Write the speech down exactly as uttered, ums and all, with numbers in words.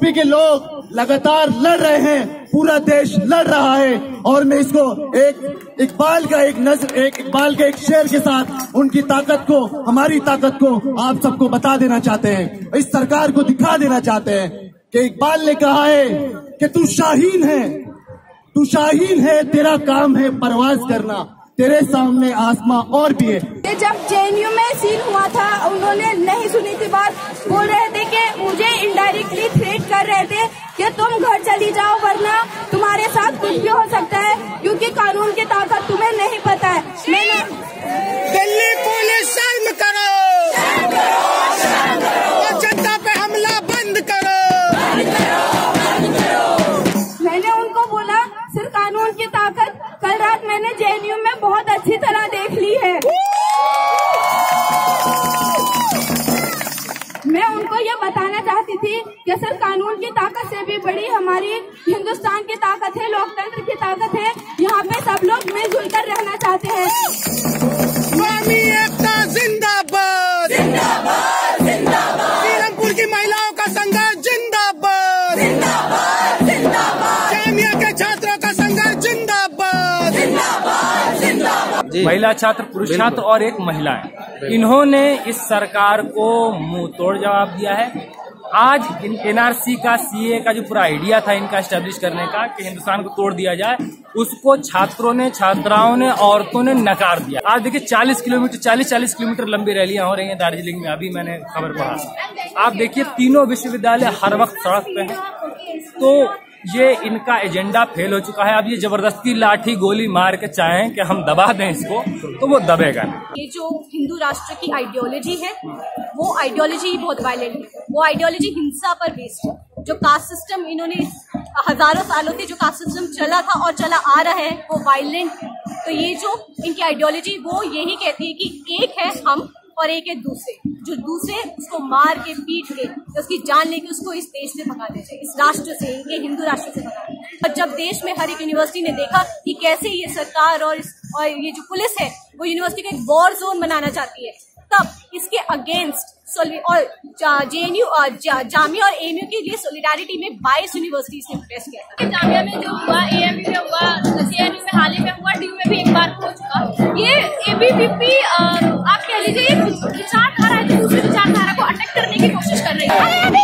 UP के लोग लगातार लड़ रहे हैं, पूरा देश लड़ रहा है। और मैं इसको एक इकबाल का एक नजर एक इकबाल के एक शेर के साथ उनकी ताकत को, हमारी ताकत को आप सबको बता देना चाहते हैं, इस सरकार को दिखा देना चाहते हैं कि इकबाल ने कहा है कि तू शाहीन है, तू शाहीन है, तेरा काम है परवाज करना, तेरे सामने आसमां और भी है। जब जेएनयू में सीन हुआ था, उन्होंने नहीं सुनी थी बात, बोल रहे थे कि मुझे इनडायरेक्टली थ्रेट कर रहे थे कि तुम घर चली जाओ वरना तुम्हारे साथ कुछ भी हो सकता है, क्योंकि कानून की ताकत तुम्हें नहीं पता है। मैंने दिल्ली पुलिस शर्म करो, और जनता पे हमला बंद करो। मैंने उनको बोला सिर्फ कानून की ताकत कल रात मैंने जेएनयू में बहुत अच्छी तरह देख ली है। मैं उनको ये बताना चाहती थी कि सर कानून की ताकत से भी बड़ी हमारी हिंदुस्तान की ताकत है, लोकतंत्र की ताकत है। यहाँ पे सब लोग मिलजुल कर रहना चाहते हैं। कौमी एकता जिंदाबाद, जिंदाबाद, जिंदाबाद। सीरमपुर की महिलाओं का संघर्ष जिंदाबाद, जिंदाबाद, जिंदाबाद। जामिया के छात्रों का संघर्ष जिंदाबाद, जिंदाबाद, जिंदाबाद। महिला छात्र, पुरुष छात्र और एक महिला है, इन्होंने इस सरकार को मुंह तोड़ जवाब दिया है। आज एनआरसी का, सीए का जो पूरा आइडिया था इनका एस्टेब्लिश करने का कि हिंदुस्तान को तोड़ दिया जाए, उसको छात्रों ने, छात्राओं ने, औरतों ने नकार दिया। आज देखिए चालीस किलोमीटर चालीस चालीस किलोमीटर लंबी रैलियां हो रही हैं दार्जिलिंग में, अभी मैंने खबर पढ़ा। आप देखिए तीनों विश्वविद्यालय हर वक्त सड़क पे हैं, तो ये इनका एजेंडा फेल हो चुका है। अब ये जबरदस्ती लाठी गोली मार के चाहें कि हम दबा दें इसको, तो वो दबेगा नहीं। ये जो हिंदू राष्ट्र की आइडियोलॉजी है, वो आइडियोलॉजी बहुत वायलेंट है, वो आइडियोलॉजी हिंसा पर बेस्ड है। जो कास्ट सिस्टम इन्होंने हजारों सालों से जो कास्ट सिस्टम चला था और चला आ रहा है, वो वायलेंट है। तो ये जो इनकी आइडियोलॉजी वो यही कहती है कि एक है हम और एक है दूसरे, जो दूसरे उसको मार के पीट के उसकी जान लेके उसको इस देश से भगा देते, इस राष्ट्र से, इनके हिंदू राष्ट्र से भगा देते। और जब देश में हर एक यूनिवर्सिटी ने देखा कि कैसे ये सरकार और इस, और ये जो पुलिस है वो यूनिवर्सिटी को एक वॉर जोन बनाना चाहती है, तब इसके अगेंस्ट और जेएनयू और जा, जामिया और एएमयू के लिए सोलिडारिटी में बाईस यूनिवर्सिटीज ने प्रेस किया था। जामिया में जो हुआ, एएमयू में हुआ, जेएनयू में हाल ही में हुआ, डीयू में भी एक बार हो चुका। ये एबीवीपी आप कह लीजिए विचारधारा है, दूसरी विचारधारा को अटैक करने की कोशिश कर रही है।